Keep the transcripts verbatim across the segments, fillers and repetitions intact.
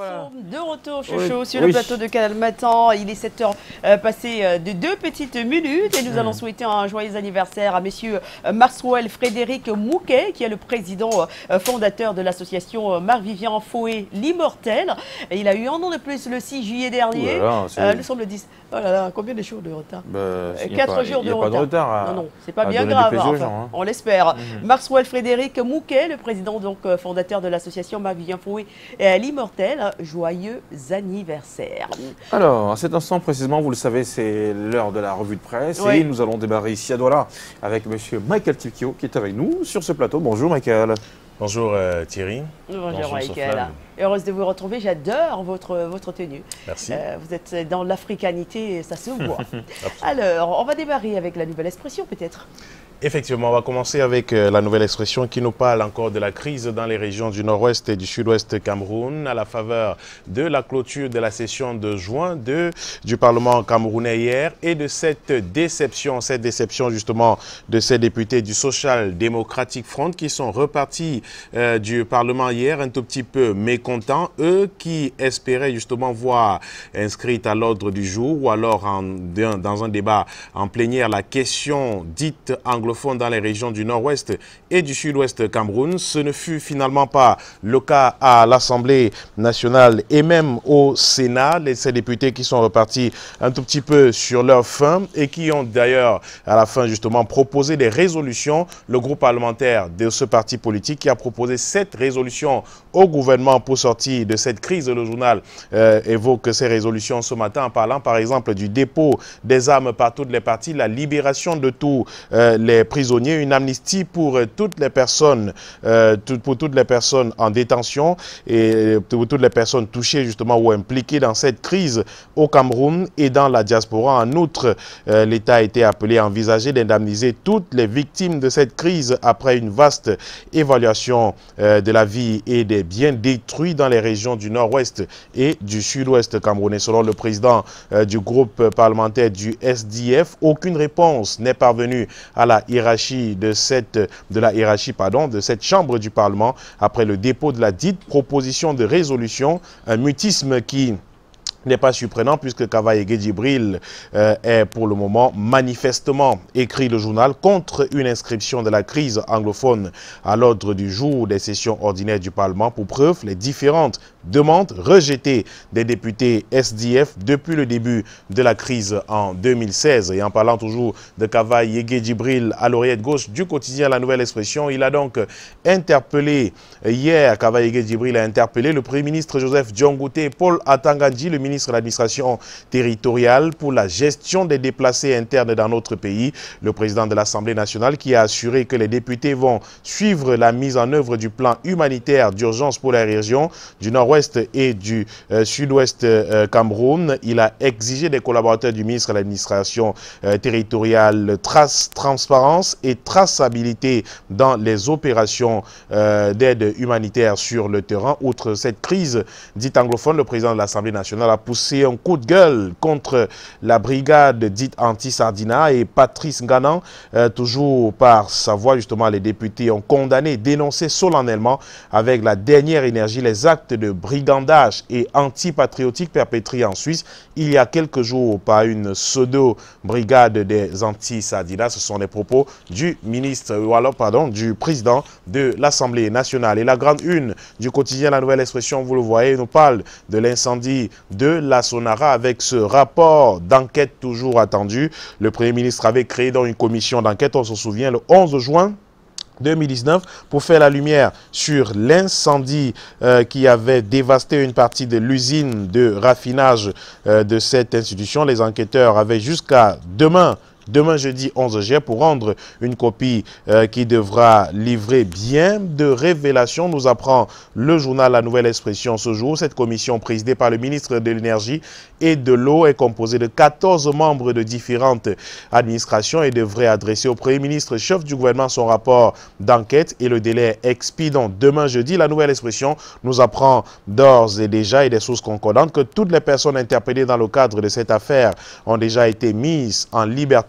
voilà. De retour, Chouchou, Oui. sur Oui. le plateau de Canal Matin. Il est sept heures euh, passé euh, de deux petites minutes et nous mmh. allons souhaiter un joyeux anniversaire à monsieur euh, Maxwell Frédéric Mouquet, qui est le président euh, fondateur de l'association euh, Marc-Vivien Foé, l'Immortel. Il a eu un an de plus le six juillet dernier. Là, euh, nous sommes le dix. Oh là là, combien de jours de retard? bah, quatre jours de, de retard. retard. De retard à, non, non, c'est pas bien grave. Hein, enfin, gens, hein. On l'espère. Mmh. Maxwell Frédéric Mouquet, le président donc euh, fondateur de l'association Marc-Vivien Foé, l'Immortel. Joyeux anniversaire. Alors, à cet instant précisément, vous le savez, c'est l'heure de la revue de presse. Oui. Et nous allons démarrer ici à Douala avec monsieur Michael Tipkio qui est avec nous sur ce plateau. Bonjour Michael. Bonjour euh, Thierry. Bonjour, Bonjour Michael. Heureuse de vous retrouver, j'adore votre, votre tenue. Merci. Euh, vous êtes dans l'africanité, ça se voit. Alors, on va démarrer avec la nouvelle expression peut-être. Effectivement, on va commencer avec euh, la nouvelle expression qui nous parle encore de la crise dans les régions du nord-ouest et du sud-ouest Cameroun à la faveur de la clôture de la session de juin de, du Parlement camerounais hier et de cette déception, cette déception justement de ces députés du Social Democratic Front qui sont repartis euh, du Parlement hier un tout petit peu mécontents, eux qui espéraient justement voir inscrite à l'ordre du jour ou alors en, dans un débat en plénière la question dite anglophone dans les régions du nord-ouest et du sud-ouest Cameroun. Ce ne fut finalement pas le cas à l'Assemblée nationale et même au Sénat. Les, ces députés qui sont repartis un tout petit peu sur leur faim et qui ont d'ailleurs à la fin justement proposé des résolutions. Le groupe parlementaire de ce parti politique qui a proposé sept résolutions au gouvernement pour sortir de cette crise. Le journal euh, évoque ces résolutions ce matin en parlant par exemple du dépôt des armes par toutes les parties, la libération de tous euh, les prisonniers, une amnistie pour euh, toutes les personnes, euh, tout, pour toutes les personnes en détention et pour toutes les personnes touchées justement ou impliquées dans cette crise au Cameroun et dans la diaspora. En outre, euh, l'État a été appelé à envisager d'indemniser toutes les victimes de cette crise après une vaste évaluation euh, de la vie et des biens détruits dans les régions du nord-ouest et du sud-ouest camerounais. Selon le président euh, du groupe parlementaire du S D F, aucune réponse n'est parvenue à la hiérarchie de cette, de la hiérarchie, pardon, de cette chambre du Parlement après le dépôt de la dite proposition de résolution, un mutisme qui n'est pas surprenant puisque Kavaye Djibril euh, est pour le moment manifestement, écrit le journal, contre une inscription de la crise anglophone à l'ordre du jour des sessions ordinaires du Parlement. Pour preuve, les différentes demandes rejetées des députés S D F depuis le début de la crise en deux mille seize. Et en parlant toujours de Kavaye Djibril à l'oreillette gauche du quotidien La Nouvelle Expression, il a donc interpellé hier, Kavaye Djibril a interpellé le Premier ministre Joseph Diongouté, Paul Atangandji, le ministre de l'administration territoriale pour la gestion des déplacés internes dans notre pays. Le président de l'Assemblée nationale qui a assuré que les députés vont suivre la mise en œuvre du plan humanitaire d'urgence pour la région du nord-ouest et du euh, sud-ouest euh, Cameroun. Il a exigé des collaborateurs du ministre de l'administration euh, territoriale trace, transparence et traçabilité dans les opérations euh, d'aide humanitaire sur le terrain. Outre cette crise dite anglophone, le président de l'Assemblée nationale a poussé un coup de gueule contre la brigade dite anti-Sardina et Patrice Nganan, euh, toujours par sa voix justement, les députés ont condamné, dénoncé solennellement avec la dernière énergie les actes de brigandage et anti-patriotique perpétrés en Suisse il y a quelques jours par une pseudo-brigade des anti-Sardina. Ce sont les propos du ministre, ou alors pardon, du président de l'Assemblée nationale. Et la grande une du quotidien La Nouvelle Expression, vous le voyez, nous parle de l'incendie de la Sonara avec ce rapport d'enquête toujours attendu. Le Premier ministre avait créé dans une commission d'enquête, on se souvient, le onze juin deux mille dix-neuf pour faire la lumière sur l'incendie euh, qui avait dévasté une partie de l'usine de raffinage euh, de cette institution. Les enquêteurs avaient jusqu'à demain Demain, jeudi onze juillet, pour rendre une copie euh, qui devra livrer bien de révélations, nous apprend le journal La Nouvelle Expression ce jour. Cette commission présidée par le ministre de l'Énergie et de l'Eau est composée de quatorze membres de différentes administrations et devrait adresser au Premier ministre, chef du gouvernement, son rapport d'enquête et le délai expire donc demain jeudi. La Nouvelle Expression nous apprend d'ores et déjà et des sources concordantes que toutes les personnes interpellées dans le cadre de cette affaire ont déjà été mises en liberté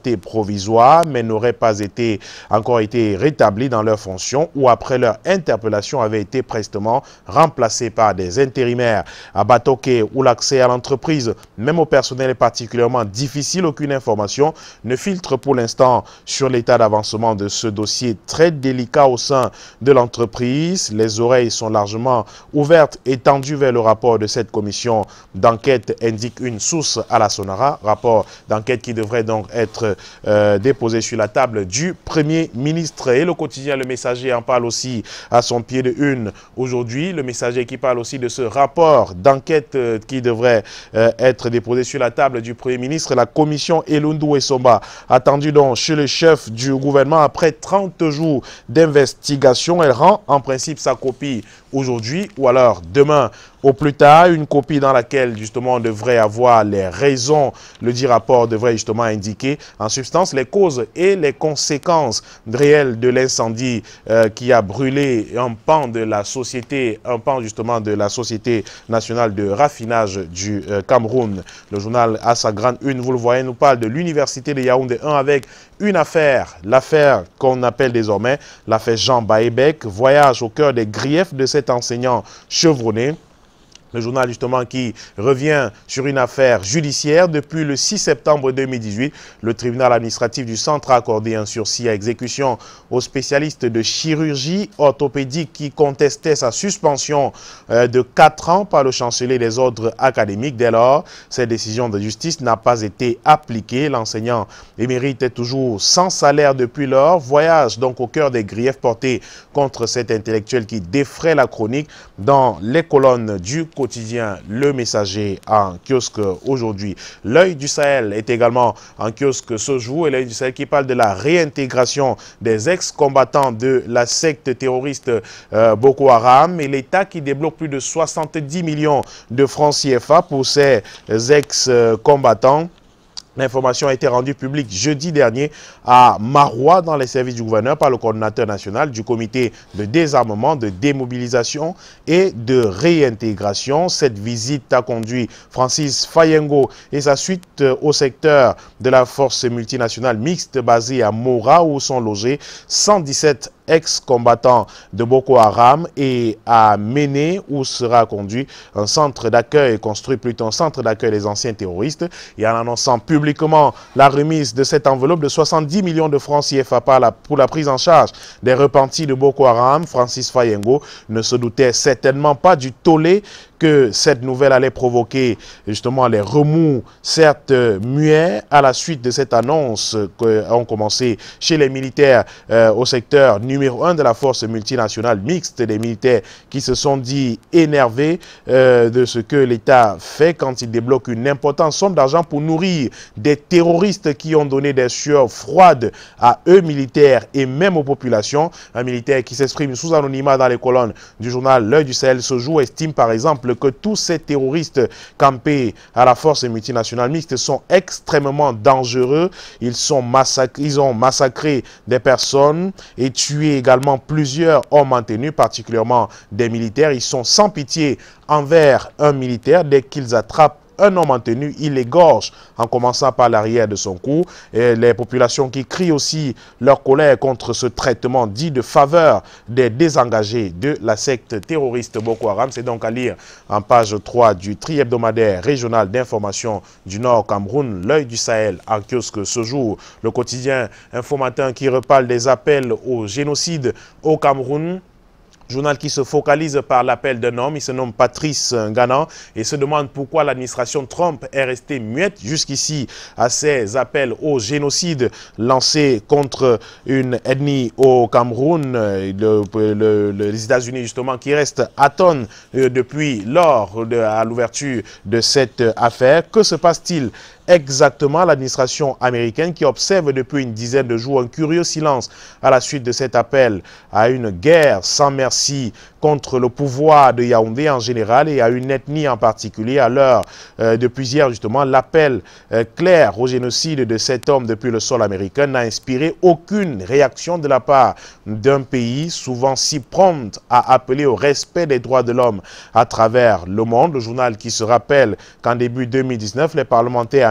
liberté provisoire, mais n'auraient pas été encore été rétablis dans leurs fonctions ou après leur interpellation avaient été prestement remplacés par des intérimaires. À Batoké, où l'accès à l'entreprise, même au personnel, est particulièrement difficile, aucune information ne filtre pour l'instant sur l'état d'avancement de ce dossier très délicat au sein de l'entreprise. Les oreilles sont largement ouvertes et tendues vers le rapport de cette commission d'enquête, indique une source à la Sonara. Rapport d'enquête qui devrait donc être euh, déposé sur la table du Premier ministre. Et le quotidien Le Messager en parle aussi à son pied de une aujourd'hui. Le Messager qui parle aussi de ce rapport d'enquête euh, qui devrait euh, être déposé sur la table du Premier ministre. La commission Elundu Esomba attendue donc chez le chef du gouvernement après trente jours d'investigation. Elle rend en principe sa copie aujourd'hui ou alors demain au plus tard, une copie dans laquelle justement on devrait avoir les raisons, le dit rapport devrait justement indiquer en substance les causes et les conséquences réelles de l'incendie euh, qui a brûlé un pan de la société, un pan justement de la Société nationale de raffinage du euh, Cameroun. Le journal à sa grande une, vous le voyez, nous parle de l'université de Yaoundé un avec une affaire, l'affaire qu'on appelle désormais l'affaire Jean Baébek, voyage au cœur des griefs de cet enseignant chevronné. Le journal justement qui revient sur une affaire judiciaire. Depuis le six septembre deux mille dix-huit, le tribunal administratif du centre a accordé un sursis à exécution aux spécialistes de chirurgie orthopédique qui contestaient sa suspension euh, de quatre ans par le chancelier des ordres académiques. Dès lors, cette décision de justice n'a pas été appliquée. L'enseignant émérite est toujours sans salaire depuis lors. Voyage donc au cœur des griefs portés contre cet intellectuel qui défraie la chronique dans les colonnes du quotidien Le Messager en kiosque aujourd'hui. L'œil du Sahel est également en kiosque ce jour et l'œil du Sahel qui parle de la réintégration des ex-combattants de la secte terroriste euh, Boko Haram et l'État qui débloque plus de soixante-dix millions de francs C F A pour ces ex-combattants. L'information a été rendue publique jeudi dernier à Maroua dans les services du gouverneur par le coordinateur national du comité de désarmement, de démobilisation et de réintégration. Cette visite a conduit Francis Fayengo et sa suite au secteur de la force multinationale mixte basée à Mora où sont logés cent dix-sept ex-combattants de Boko Haram et à Méné où sera conduit un centre d'accueil, construit plutôt un centre d'accueil des anciens terroristes. Et en annonçant publiquement la remise de cette enveloppe de soixante-dix millions de francs C F A par la, pour la prise en charge des repentis de Boko Haram, Francis Fayengo ne se doutait certainement pas du tollé que cette nouvelle allait provoquer justement les remous, certes muets, à la suite de cette annonce qu'ont commencé chez les militaires euh, au secteur numéro un de la force multinationale mixte, des militaires qui se sont dit énervés euh, de ce que l'État fait quand il débloque une importante somme d'argent pour nourrir des terroristes qui ont donné des sueurs froides à eux militaires et même aux populations. Un militaire qui s'exprime sous anonymat dans les colonnes du journal L'Œil du Sahel ce jour estime par exemple que tous ces terroristes campés à la force multinationale mixte sont extrêmement dangereux. Ils, sont massacrés, ils ont massacré des personnes et tué également plusieurs hommes en tenue, particulièrement des militaires. Ils sont sans pitié envers un militaire. Dès qu'ils attrapent un homme en tenue, il l'égorge en commençant par l'arrière de son cou. Et les populations qui crient aussi leur colère contre ce traitement dit de faveur des désengagés de la secte terroriste Boko Haram. C'est donc à lire en page trois du tri-hebdomadaire régional d'information du Nord Cameroun, L'Œil du Sahel en kiosque ce jour. Le quotidien Info Matin qui reparle des appels au génocide au Cameroun. Journal qui se focalise par l'appel d'un homme, il se nomme Patrice Nganan et se demande pourquoi l'administration Trump est restée muette jusqu'ici à ces appels au génocide lancés contre une ethnie au Cameroun. Le, le, le, les États-Unis justement qui restent atone depuis lors de, à l'ouverture de cette affaire. Que se passe-t-il exactement? L'administration américaine qui observe depuis une dizaine de jours un curieux silence à la suite de cet appel à une guerre sans merci contre le pouvoir de Yaoundé en général et à une ethnie en particulier. À l'heure euh, depuis hier justement, l'appel euh, clair au génocide de cet homme depuis le sol américain n'a inspiré aucune réaction de la part d'un pays souvent si prompt à appeler au respect des droits de l'homme à travers le monde. Le journal qui se rappelle qu'en début deux mille dix-neuf, les parlementaires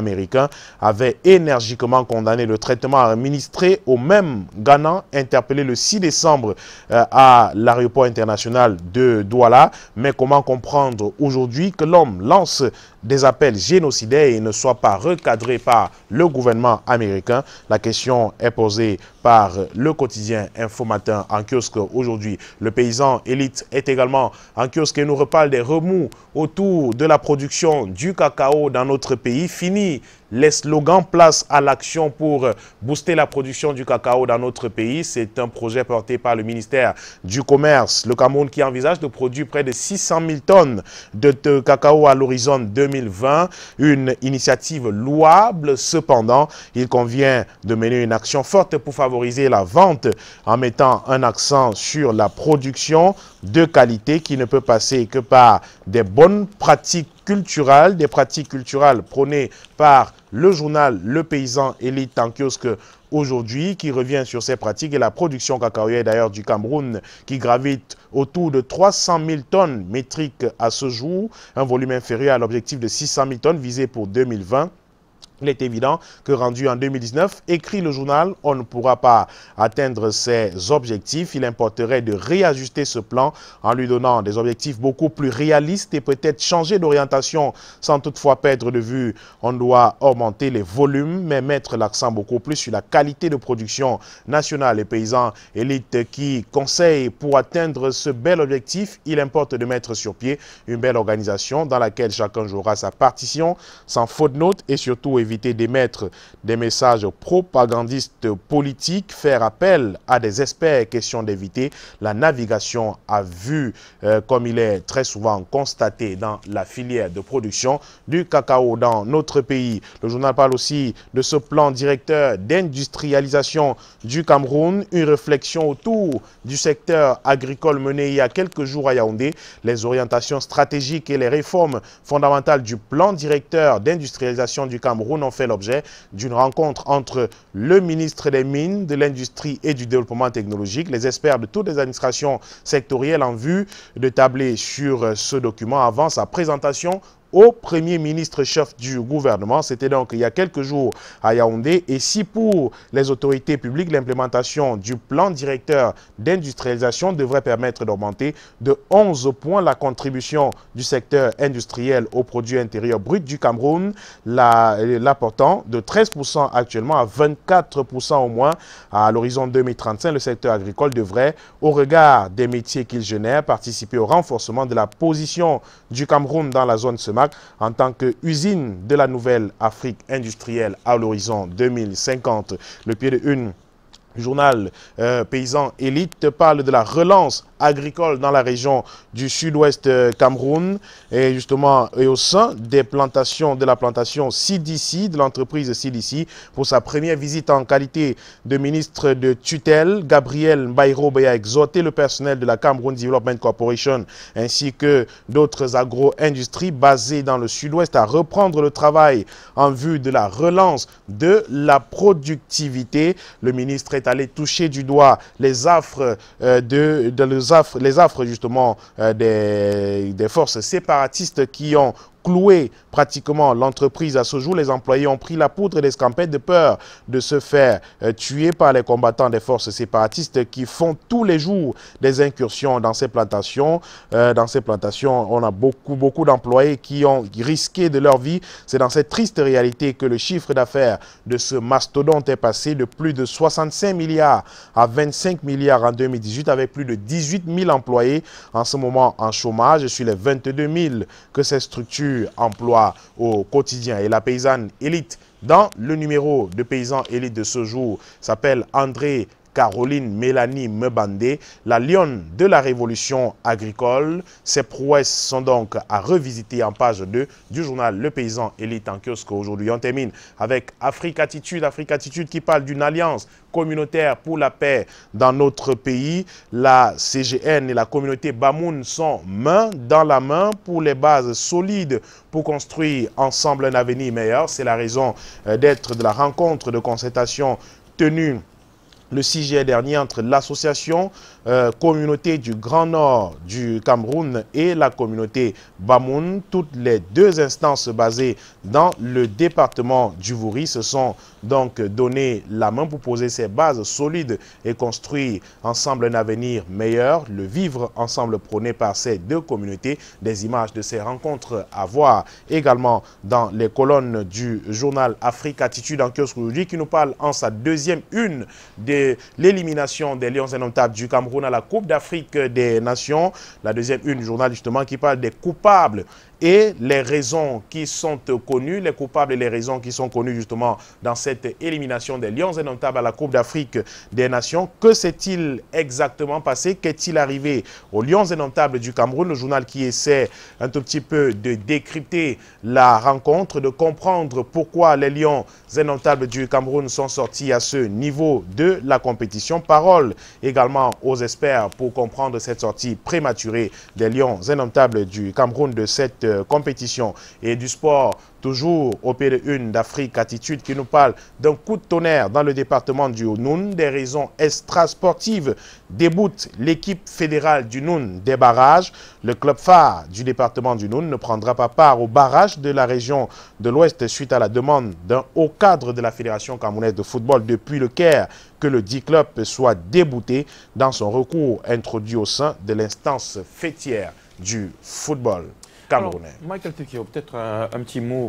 américain avait énergiquement condamné le traitement administré au même Ghana, interpellé le six décembre euh, à l'aéroport international de Douala. Mais comment comprendre aujourd'hui que l'homme lance des appels génocidaires et ne soit pas recadré par le gouvernement américain? La question est posée par le quotidien Info Matin en kiosque aujourd'hui. Le paysan élite est également en kiosque et nous reparle des remous autour de la production du cacao dans notre pays. Fini les slogans, place à l'action pour booster la production du cacao dans notre pays. C'est un projet porté par le ministère du Commerce. Le Cameroun qui envisage de produire près de six cent mille tonnes de, de cacao à l'horizon deux mille vingt. Une initiative louable. Cependant, il convient de mener une action forte pour favoriser la vente en mettant un accent sur la production de qualité qui ne peut passer que par des bonnes pratiques culturelles, des pratiques culturelles prônées par le journal Le Paysan Élite en kiosque aujourd'hui, qui revient sur ces pratiques et la production cacaoyère d'ailleurs du Cameroun qui gravite autour de trois cent mille tonnes métriques à ce jour, un volume inférieur à l'objectif de six cent mille tonnes visé pour deux mille vingt. Il est évident que rendu en deux mille dix-neuf, écrit le journal, on ne pourra pas atteindre ces objectifs. Il importerait de réajuster ce plan en lui donnant des objectifs beaucoup plus réalistes et peut-être changer d'orientation sans toutefois perdre de vue. On doit augmenter les volumes mais mettre l'accent beaucoup plus sur la qualité de production nationale. Les paysans élites qui conseillent pour atteindre ce bel objectif, il importe de mettre sur pied une belle organisation dans laquelle chacun jouera sa partition sans faute de note et surtout éviter d'émettre des messages propagandistes politiques, faire appel à des experts, question d'éviter la navigation à vue, euh, comme il est très souvent constaté dans la filière de production du cacao dans notre pays. Le journal parle aussi de ce plan directeur d'industrialisation du Cameroun, une réflexion autour du secteur agricole menée il y a quelques jours à Yaoundé, les orientations stratégiques et les réformes fondamentales du plan directeur d'industrialisation du Cameroun ont fait l'objet d'une rencontre entre le ministre des Mines, de l'Industrie et du Développement technologique, les experts de toutes les administrations sectorielles en vue de tabler sur ce document avant sa présentation au Premier ministre chef du gouvernement. C'était donc il y a quelques jours à Yaoundé. Et si pour les autorités publiques, l'implémentation du plan directeur d'industrialisation devrait permettre d'augmenter de onze points la contribution du secteur industriel au produit intérieur brut du Cameroun, l'apportant de treize pour cent actuellement à vingt-quatre pour cent au moins à l'horizon deux mille trente-cinq. Le secteur agricole devrait, au regard des métiers qu'il génère, participer au renforcement de la position du Cameroun dans la zone SEMAC en tant qu'usine de la nouvelle Afrique industrielle à l'horizon deux mille cinquante. Le pied de une journal euh, Paysan Élite parle de la relance agricole dans la région du sud-ouest euh, Cameroun et justement et au sein des plantations de la plantation C D C, de l'entreprise C D C, pour sa première visite en qualité de ministre de tutelle. Gabriel Mbairobe a exhorté le personnel de la Cameroun Development Corporation ainsi que d'autres agro-industries basées dans le sud-ouest à reprendre le travail en vue de la relance de la productivité. Le ministre est allé toucher du doigt les affres euh, de, de les affres, les affres justement euh, des, des forces séparatistes qui ont cloué pratiquement l'entreprise à ce jour. Les employés ont pris la poudre et l'escampette de peur de se faire euh, tuer par les combattants des forces séparatistes qui font tous les jours des incursions dans ces plantations. Euh, dans ces plantations, on a beaucoup, beaucoup d'employés qui ont risqué de leur vie. C'est dans cette triste réalité que le chiffre d'affaires de ce mastodonte est passé de plus de soixante-cinq milliards à vingt-cinq milliards en deux mille dix-huit, avec plus de dix-huit mille employés en ce moment en chômage sur les vingt-deux mille que ces structures emploie au quotidien. Et la paysanne élite dans le numéro de Paysan élite de ce jour s'appelle André Caroline Mélanie Mebandé, la lionne de la révolution agricole. Ses prouesses sont donc à revisiter en page deux du journal Le Paysan Élite en kiosque aujourd'hui. On termine avec Afrique Attitude, Afrique Attitude qui parle d'une alliance communautaire pour la paix dans notre pays. La C G N et la communauté Bamoun sont main dans la main pour les bases solides pour construire ensemble un avenir meilleur. C'est la raison d'être de la rencontre de concertation tenue le six juillet dernier entre l'association euh, communauté du Grand Nord du Cameroun et la communauté Bamoun, toutes les deux instances basées dans le département du Vouri se sont donc donné la main pour poser ces bases solides et construire ensemble un avenir meilleur. Le vivre ensemble prôné par ces deux communautés. Des images de ces rencontres à voir également dans les colonnes du journal Afrique Attitude en kiosque aujourd'hui, qui nous parle en sa deuxième une de l'élimination des Lions indomptables du Cameroun à la Coupe d'Afrique des Nations. La deuxième une du journal justement qui parle des coupables et les raisons qui sont connues, les coupables et les raisons qui sont connues justement dans cette élimination des Lions indomptables à la Coupe d'Afrique des Nations. Que s'est-il exactement passé? Qu'est-il arrivé aux Lions indomptables du Cameroun? Le journal qui essaie un tout petit peu de décrypter la rencontre, de comprendre pourquoi les Lions indomptables du Cameroun sont sortis à ce niveau de la compétition. Parole également aux experts pour comprendre cette sortie prématurée des Lions indomptables du Cameroun de cette compétition. Et du sport, toujours au P de une d'Afrique Attitude qui nous parle d'un coup de tonnerre dans le département du Noun. Des raisons extrasportives déboutent l'équipe fédérale du Noun des barrages. Le club phare du département du Noun ne prendra pas part au barrage de la région de l'Ouest suite à la demande d'un haut cadre de la Fédération camerounaise de football depuis le Caire que le dit club soit débouté dans son recours introduit au sein de l'instance fêtière du football camerounais. Alors, Michael Tikio, peut-être un, un petit mot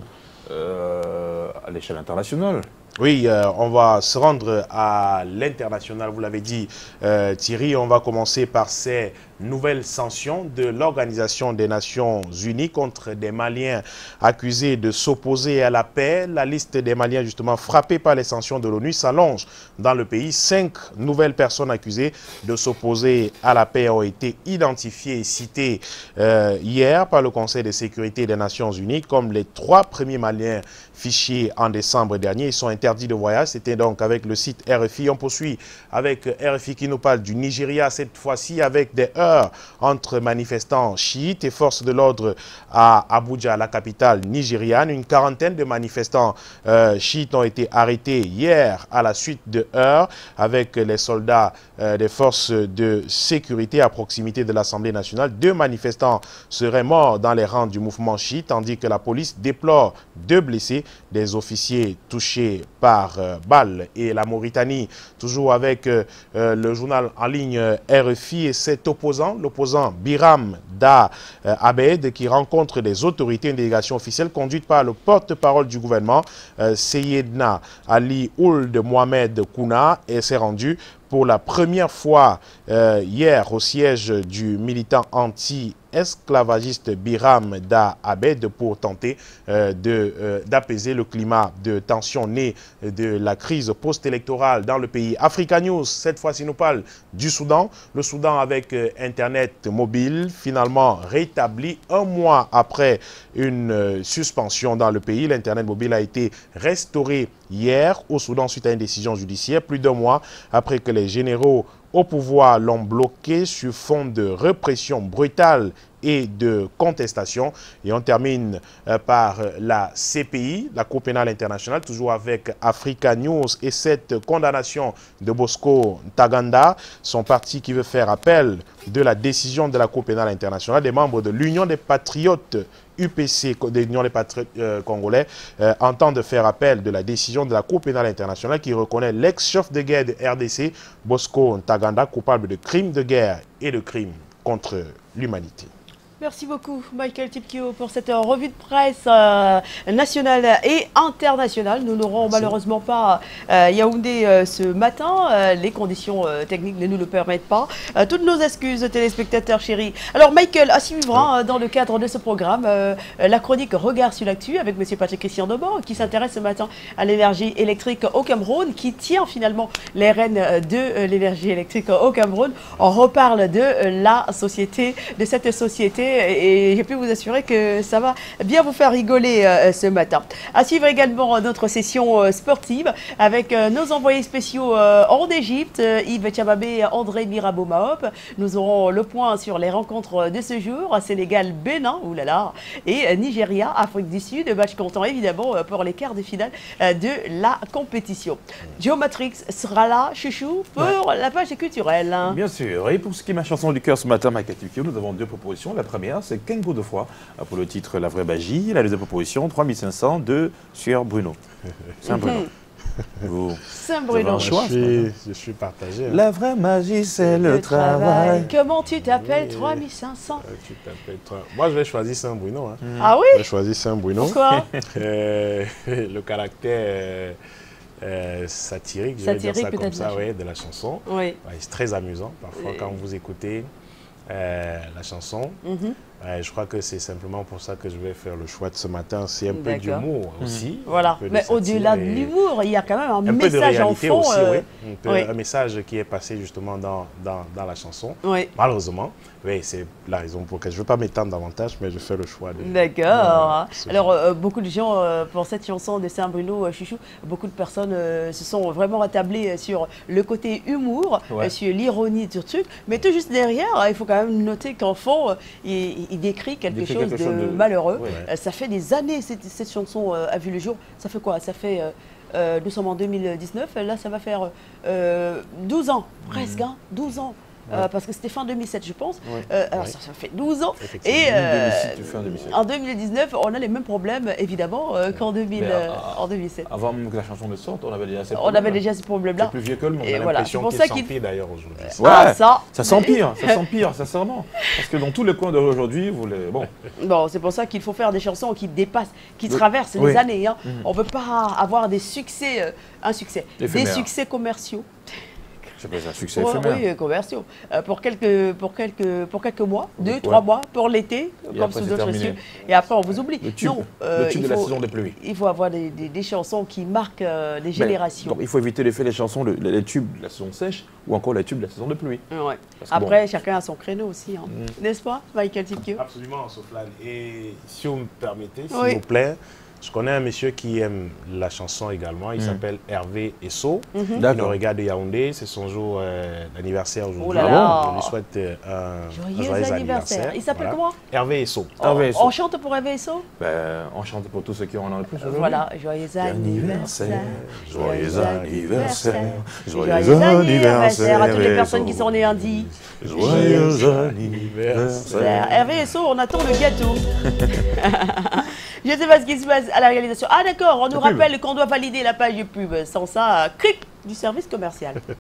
euh, à l'échelle internationale. Oui, euh, on va se rendre à l'international, vous l'avez dit euh, Thierry. On va commencer par ces nouvelles sanctions de l'Organisation des Nations Unies contre des Maliens accusés de s'opposer à la paix. La liste des Maliens justement frappés par les sanctions de l'ONU s'allonge dans le pays. Cinq nouvelles personnes accusées de s'opposer à la paix ont été identifiées et citées euh, hier par le Conseil de sécurité des Nations Unies comme les trois premiers Maliens fichiers en décembre dernier. Ils sont interdits de voyage. C'était donc avec le site R F I. On poursuit avec R F I qui nous parle du Nigeria, cette fois-ci avec des heurts entre manifestants chiites et forces de l'ordre à Abuja, la capitale nigériane. Une quarantaine de manifestants euh, chiites ont été arrêtés hier à la suite de heurts avec les soldats euh, des forces de sécurité à proximité de l'Assemblée nationale. Deux manifestants seraient morts dans les rangs du mouvement chiite, tandis que la police déplore deux blessés, des officiers touchés par euh, balles. Et la Mauritanie, toujours avec euh, euh, le journal en ligne euh, R F I et cet opposant, l'opposant Biram Da euh, Abed, qui rencontre des autorités, une délégation officielle conduite par le porte-parole du gouvernement, euh, Seyedna Ali Ould Mohamed Kouna, et s'est rendu pour la première fois euh, hier au siège du militant anti-esclavagiste Biram Da Abed pour tenter euh, euh, d'apaiser le climat de tension né de la crise post-électorale dans le pays. Africa News, cette fois-ci nous parle du Soudan. Le Soudan avec euh, Internet mobile, finalement rétabli un mois après une euh, suspension dans le pays. L'Internet mobile a été restauré hier au Soudan suite à une décision judiciaire, plus d'un mois après que les généraux au pouvoir l'ont bloqué sur fond de répression brutale et de contestation. Et on termine euh, par la C P I, la Cour pénale internationale, toujours avec Africa News et cette condamnation de Bosco Ntaganda, son parti qui veut faire appel de la décision de la Cour pénale internationale. Des membres de l'Union des patriotes U P C, de l'Union des patriotes euh, congolais, euh, entendent faire appel de la décision de la Cour pénale internationale qui reconnaît l'ex-chef de guerre de R D C, Bosco Ntaganda, coupable de crimes de guerre et de crimes contre l'humanité. Merci beaucoup, Michael Tipkio, pour cette revue de presse euh, nationale et internationale. Nous n'aurons malheureusement pas euh, Yaoundé euh, ce matin. Euh, les conditions euh, techniques ne nous le permettent pas. Euh, toutes nos excuses, téléspectateurs chéris. Alors, Michael, à suivre hein, dans le cadre de ce programme, euh, la chronique Regard sur l'actu avec M. Patrick Christian Deban, qui s'intéresse ce matin à l'énergie électrique au Cameroun, qui tient finalement les rênes de euh, l'énergie électrique au Cameroun. On reparle de euh, la société, de cette société. Et j'ai pu vous assurer que ça va bien vous faire rigoler euh, ce matin. À suivre également notre session euh, sportive avec euh, nos envoyés spéciaux euh, en Égypte, euh, Yves Tchababé et André Mirabeau-Mahop. Nous aurons le point sur les rencontres de ce jour, Sénégal-Bénin, oulala, et euh, Nigeria-Afrique du Sud. Match comptant évidemment euh, pour les quarts de finale euh, de la compétition. Geomatrix sera là, chouchou, pour ouais. la page culturelle. Bien sûr. Et pour ce qui est ma chanson du cœur ce matin, Michael Tikio, nous avons deux propositions. La première, c'est King Godefroy pour le titre La vraie magie. La deuxième proposition, trois mille cinq cents de Sieur Bruno. Saint-Bruno. Vous, Saint-Bruno. vous avez un choix, je, suis, je suis partagé. Hein. La vraie magie, c'est le, le travail. travail. Comment tu t'appelles, oui. trois mille cinq cents euh, tu t'appelles trois... Moi, je vais choisir Saint-Bruno. Hein. Mm. Ah oui? Je vais choisir Saint-Bruno. Pourquoi? euh, Le caractère euh, satirique, je vais dire ça comme ça, ouais, de la chanson. Oui. Ouais, c'est très amusant. Parfois, oui. quand vous écoutez euh, la chanson, mm-hmm. Ouais, je crois que c'est simplement pour ça que je vais faire le choix de ce matin. C'est un peu d'humour mmh. aussi. Voilà, mais au-delà de l'humour, il y a quand même un, un message en fond. Aussi, euh... oui. un, peu, oui. un message qui est passé justement dans, dans, dans la chanson. Oui. Malheureusement, oui, c'est la raison pour laquelle je ne veux pas m'étendre davantage, mais je fais le choix de... D'accord. Euh, Alors, euh, beaucoup de gens, euh, pour cette chanson de Saint-Bruno, euh, Chouchou, beaucoup de personnes euh, se sont vraiment attablées sur le côté humour, ouais. euh, sur l'ironie du truc. Mais tout juste derrière, il faut quand même noter qu'en fond, euh, il, il décrit quelque, décrit chose, quelque chose de, de malheureux. Ouais. Euh, ça fait des années cette, cette chanson euh, a vu le jour. Ça fait quoi? Ça fait, euh, euh, nous sommes en deux mille dix-neuf, là ça va faire euh, douze ans, presque, mmh. hein, douze ans. Ouais. Euh, parce que c'était fin deux mille sept, je pense. Ouais. Euh, alors, ouais. ça, ça fait douze ans. Et euh, en deux mille dix-neuf, on a les mêmes problèmes, évidemment, euh, qu'en deux mille, euh, en deux mille sept. Avant même que la chanson ne sorte, on avait déjà ces problèmes. On avait déjà ces problèmes-là. C'est plus vieux que le monde. On a l'impression voilà. qu'il s'empire d'ailleurs aujourd'hui. Ouais, ah, ça, ça s'empire, ça s'empire, sincèrement. Parce que dans tous les coins d'aujourd'hui, vous les... Bon, bon c'est pour ça qu'il faut faire des chansons qui dépassent, qui le... traversent oui. les années. Hein. Mm-hmm. On ne peut pas avoir des succès, euh, un succès, éphémère. Des succès commerciaux. C'est un succès pour, éphémère. Oui, commerciaux. Euh, pour, quelques, pour, quelques, pour quelques mois, deux, ouais. trois mois, pour l'été, comme sous d'autres cieux. Et après, on vous oublie. Le tube, non, euh, le tube de faut, la saison des pluies. Il faut avoir des, des, des chansons qui marquent euh, les générations. Donc, il faut éviter l'effet des chansons, le, les tubes de la saison sèche ou encore les tubes de la saison de pluie. Ouais. Après, bon. chacun a son créneau aussi. Hein. Mm. N'est-ce pas, Michael Tipkio? Absolument, Sofiane. Et si vous me permettez, s'il oui. vous plaît, je connais un monsieur qui aime la chanson également. Il mmh. s'appelle Hervé Esso. Mmh. Il nous regarde de Yaoundé. C'est son jour euh, d'anniversaire aujourd'hui. Oh là je lui souhaite euh, un joyeux, un joyeux anniversaire. anniversaire. Il s'appelle voilà. comment? Hervé Esso. Oh, Hervé Esso. On chante pour Hervé Esso? Ben, on chante pour tous ceux qui en ont le plus aujourd'hui. Voilà, joyeux anniversaire. Joyeux anniversaire. Joyeux anniversaire à toutes les personnes qui sont nées lundi. Joyeux anniversaire. Hervé Esso, on attend le gâteau. Je ne sais pas ce qui se passe à la réalisation. Ah d'accord, on nous rappelle qu'on doit valider la page de pub. Sans ça, clic du service commercial.